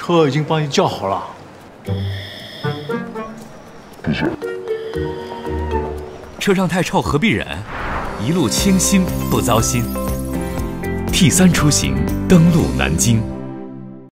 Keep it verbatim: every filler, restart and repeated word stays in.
车已经帮你叫好了。 谢谢。 车上太臭何必忍？一路清新不糟心。T 三出行登陆南京。